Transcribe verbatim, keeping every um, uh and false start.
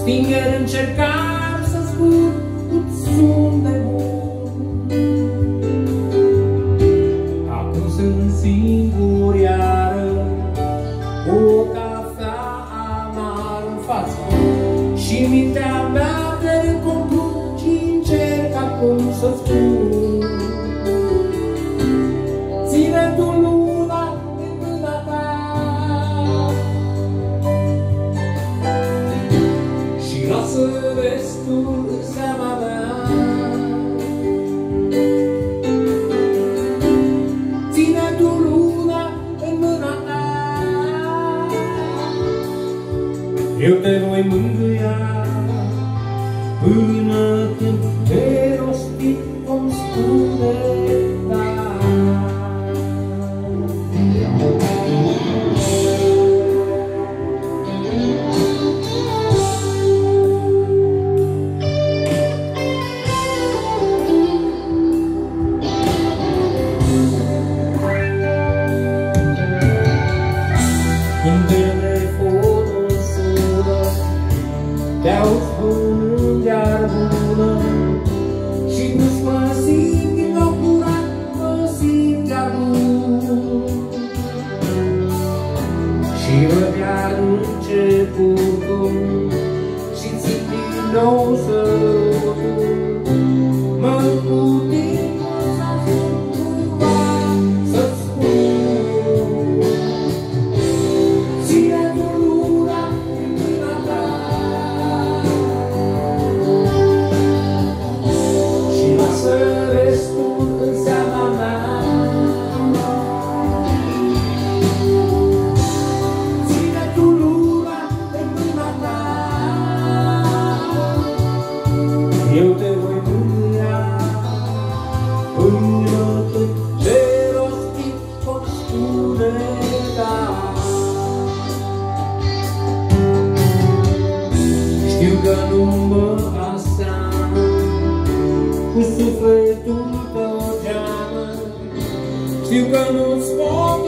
Stingeri încercam să spun cât sunt de bun. Acum sunt singur iară, cu o cafea amară în față și mintea mea de conclut și încerc acum să spun. Ține tu luna în mâna ta și lasă restul în seama mea. Ține tu luna în mâna ta, eu te voi mângâia până când te rosti vom spune da. Când telefonul sună, te-auzi spunând iar bună și nu-ți mă simt din nou curat, mă simt iar bun. Și văd iar începutul și simt din nou sărutul. Mă putin să ajung cumva să-ți spun. Ține tu luna în mâna ta și lasă restul în seama mea. Ține tu luna în mâna ta, eu te voi mângâia până când te rosti pot spune da. Știu că nu mă aseamă cu sufletul tău geamă, știu că nu-ți pot